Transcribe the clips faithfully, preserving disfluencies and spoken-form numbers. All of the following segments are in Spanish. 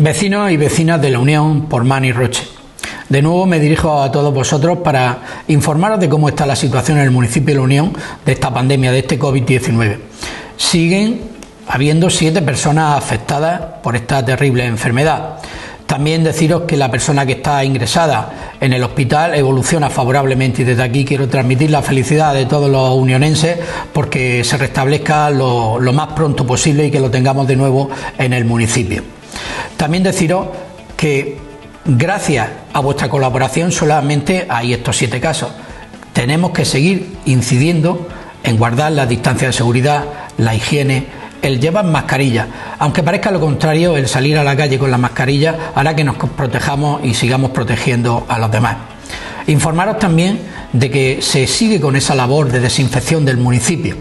Vecinos y vecinas de la Unión por Mani Roche. De nuevo me dirijo a todos vosotros para informaros de cómo está la situación en el municipio de la Unión de esta pandemia, de este COVID diecinueve. Siguen habiendo siete personas afectadas por esta terrible enfermedad. También deciros que la persona que está ingresada en el hospital evoluciona favorablemente y desde aquí quiero transmitir la felicidad de todos los unionenses porque se restablezca lo, lo más pronto posible y que lo tengamos de nuevo en el municipio. También deciros que gracias a vuestra colaboración solamente hay estos siete casos. Tenemos que seguir incidiendo en guardar la distancia de seguridad, la higiene, el llevar mascarilla. Aunque parezca lo contrario, el salir a la calle con la mascarilla hará que nos protejamos y sigamos protegiendo a los demás. Informaros también de que se sigue con esa labor de desinfección del municipio.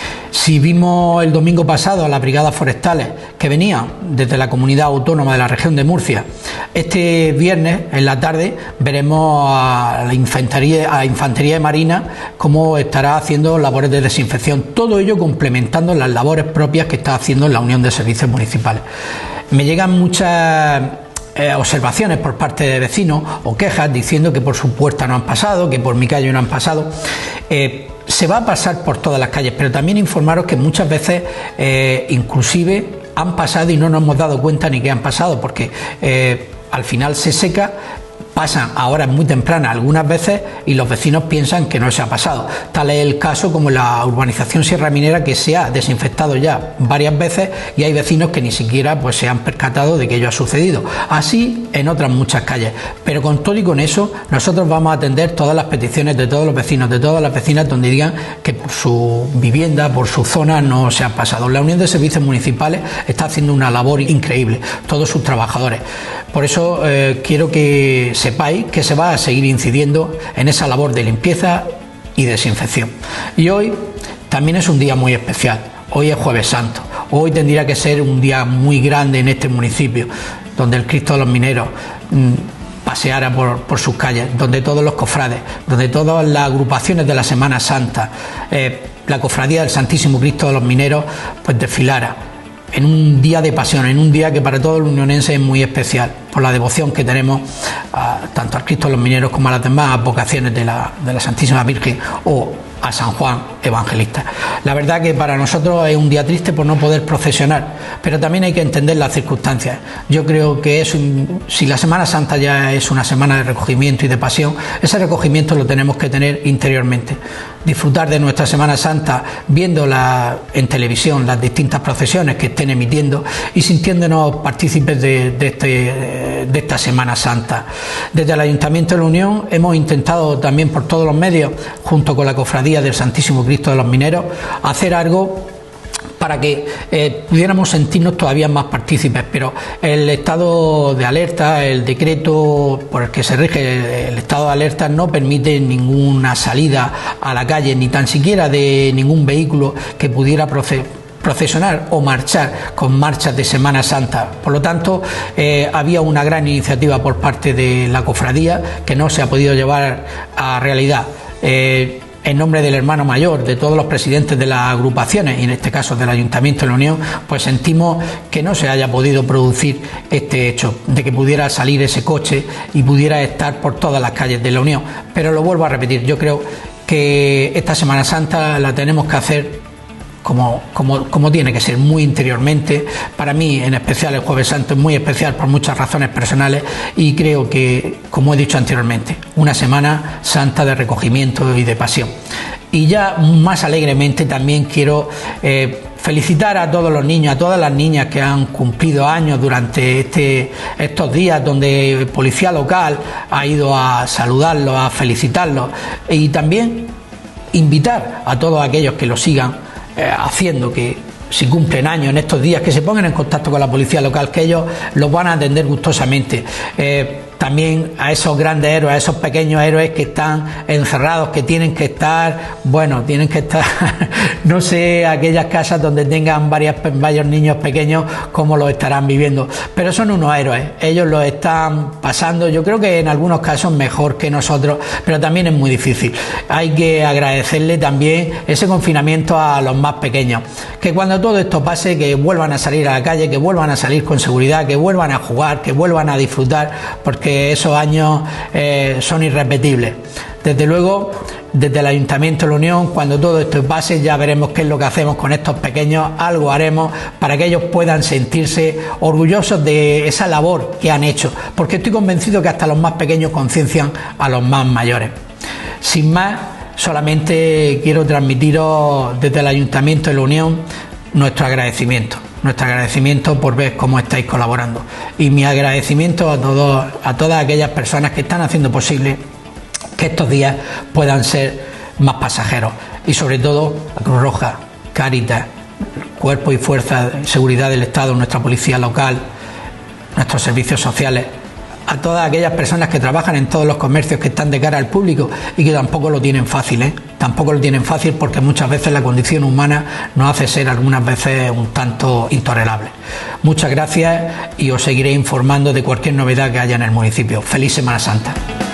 Si vimos el domingo pasado a las brigadas forestales que venían desde la comunidad autónoma de la región de Murcia, este viernes en la tarde veremos a la infantería, a infantería de marina cómo estará haciendo labores de desinfección, todo ello complementando las labores propias que está haciendo la Unión de Servicios Municipales. Me llegan muchas Eh, observaciones por parte de vecinos o quejas diciendo que por su puerta no han pasado, que por mi calle no han pasado. Eh, se va a pasar por todas las calles, pero también informaros que muchas veces eh, inclusive han pasado y no nos hemos dado cuenta ni que han pasado, porque eh, al final se seca, pasan a horas muy tempranas algunas veces y los vecinos piensan que no se ha pasado. Tal es el caso como la urbanización Sierra Minera, que se ha desinfectado ya varias veces y hay vecinos que ni siquiera pues, se han percatado de que ello ha sucedido. Así en otras muchas calles. Pero con todo y con eso nosotros vamos a atender todas las peticiones de todos los vecinos, de todas las vecinas donde digan que por su vivienda, por su zona no se ha pasado. La Unión de Servicios Municipales está haciendo una labor increíble, todos sus trabajadores. Por eso eh, quiero que sepáis que se va a seguir incidiendo en esa labor de limpieza y desinfección. Y hoy también es un día muy especial. Hoy es Jueves Santo. Hoy tendría que ser un día muy grande en este municipio, donde el Cristo de los Mineros mmm, paseara por, por sus calles, donde todos los cofrades, donde todas las agrupaciones de la Semana Santa, eh, la cofradía del Santísimo Cristo de los Mineros, pues desfilara. En un día de pasión, en un día que para todos los unionenses es muy especial, por la devoción que tenemos a, tanto al Cristo de los Mineros como a las demás vocaciones de la, de la Santísima Virgen o a San Juan Evangelista. La verdad que para nosotros es un día triste por no poder procesionar, pero también hay que entender las circunstancias. Yo creo que es un, si la Semana Santa ya es una semana de recogimiento y de pasión, ese recogimiento lo tenemos que tener interiormente. Disfrutar de nuestra Semana Santa viendo la, en televisión las distintas procesiones que estén emitiendo y sintiéndonos partícipes de, de, este, de esta Semana Santa. Desde el Ayuntamiento de la Unión hemos intentado también por todos los medios, junto con la cofradía del Santísimo Cristo de los Mineros, hacer algo para que eh, pudiéramos sentirnos todavía más partícipes, pero el estado de alerta, el decreto por el que se rige el estado de alerta no permite ninguna salida a la calle, ni tan siquiera de ningún vehículo que pudiera proceder procesionar o marchar con marchas de Semana Santa. Por lo tanto, eh, había una gran iniciativa por parte de la cofradía que no se ha podido llevar a realidad. Eh, en nombre del hermano mayor, de todos los presidentes de las agrupaciones y en este caso del Ayuntamiento de la Unión, pues sentimos que no se haya podido producir este hecho, de que pudiera salir ese coche y pudiera estar por todas las calles de la Unión. Pero lo vuelvo a repetir, yo creo que esta Semana Santa la tenemos que hacer Como, como, como tiene que ser, muy interiormente. Para mí, en especial el Jueves Santo, es muy especial por muchas razones personales y creo que, como he dicho anteriormente, una Semana Santa de recogimiento y de pasión. Y ya más alegremente también quiero eh, felicitar a todos los niños, a todas las niñas que han cumplido años durante este, estos días, donde el policía local ha ido a saludarlos, a felicitarlos, y también invitar a todos aquellos que lo sigan Eh, haciendo que si cumplen años en estos días que se pongan en contacto con la policía local, que ellos los van a atender gustosamente. Eh, también a esos grandes héroes, a esos pequeños héroes que están encerrados, que tienen que estar, bueno, tienen que estar, no sé, aquellas casas donde tengan varias, varios niños pequeños, cómo lo estarán viviendo, pero son unos héroes, ellos lo están pasando, yo creo que en algunos casos mejor que nosotros, pero también es muy difícil. Hay que agradecerle también ese confinamiento a los más pequeños, que cuando todo esto pase, que vuelvan a salir a la calle, que vuelvan a salir con seguridad, que vuelvan a jugar, que vuelvan a disfrutar, porque esos años eh, son irrepetibles. Desde luego, desde el Ayuntamiento de la Unión, cuando todo esto pase, ya veremos qué es lo que hacemos con estos pequeños, algo haremos para que ellos puedan sentirse orgullosos de esa labor que han hecho, porque estoy convencido que hasta los más pequeños conciencian a los más mayores. Sin más, solamente quiero transmitiros desde el Ayuntamiento de la Unión nuestro agradecimiento. Nuestro agradecimiento por ver cómo estáis colaborando y mi agradecimiento a todos, a todas aquellas personas que están haciendo posible que estos días puedan ser más pasajeros, y sobre todo a Cruz Roja, Cáritas, Cuerpo y Fuerza de Seguridad del Estado, nuestra policía local, nuestros servicios sociales, a todas aquellas personas que trabajan en todos los comercios que están de cara al público y que tampoco lo tienen fácil, ¿eh? Tampoco lo tienen fácil, porque muchas veces la condición humana nos hace ser algunas veces un tanto intolerables. Muchas gracias y os seguiré informando de cualquier novedad que haya en el municipio. ¡Feliz Semana Santa!